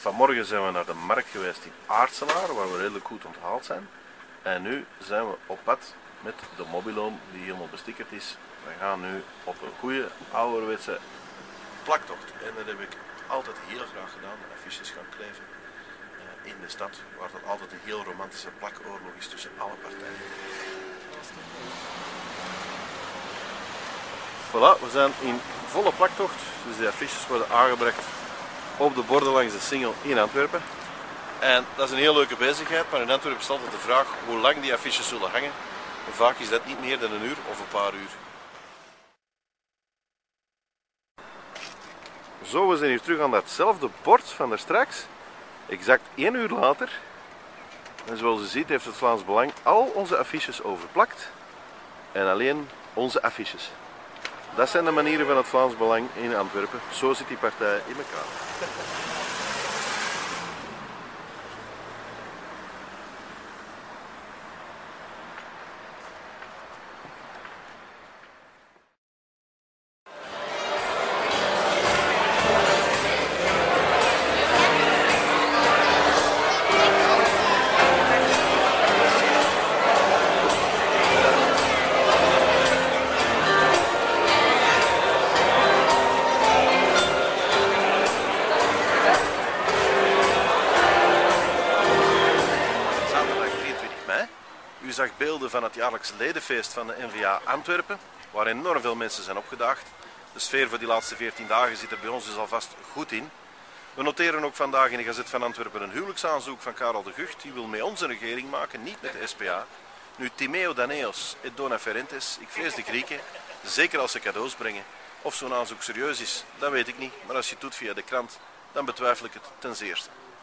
Vanmorgen zijn we naar de markt geweest in Aartselaar, waar we redelijk goed onthaald zijn. En nu zijn we op pad met de mobiloom die helemaal bestickerd is. We gaan nu op een goede ouderwetse plaktocht. En dat heb ik altijd heel graag gedaan, affiches gaan kleven in de stad, waar dat altijd een heel romantische plakoorlog is tussen alle partijen. Voilà, we zijn in volle plaktocht, dus de affiches worden aangebracht op de borden langs de Singel in Antwerpen. En dat is een heel leuke bezigheid, maar in Antwerpen is altijd de vraag hoe lang die affiches zullen hangen. En vaak is dat niet meer dan een uur of een paar uur. Zo, we zijn hier terug aan datzelfde bord van daarstraks, exact 1 uur later. En zoals u ziet heeft het Vlaams Belang al onze affiches overplakt. En alleen onze affiches. Dat zijn de manieren van het Vlaams Belang in Antwerpen. Zo zit die partij in elkaar. U zag beelden van het jaarlijks ledenfeest van de N-VA Antwerpen, waar enorm veel mensen zijn opgedaagd. De sfeer voor die laatste 14 dagen zit er bij ons dus alvast goed in. We noteren ook vandaag in de Gazet van Antwerpen een huwelijksaanzoek van Karel de Gucht. Die wil met ons een regering maken, niet met de SPA. Nu, Timeo Daneos et Dona Ferentes, ik vrees de Grieken, zeker als ze cadeaus brengen. Of zo'n aanzoek serieus is, dat weet ik niet, maar als je het doet via de krant, dan betwijfel ik het ten zeerste.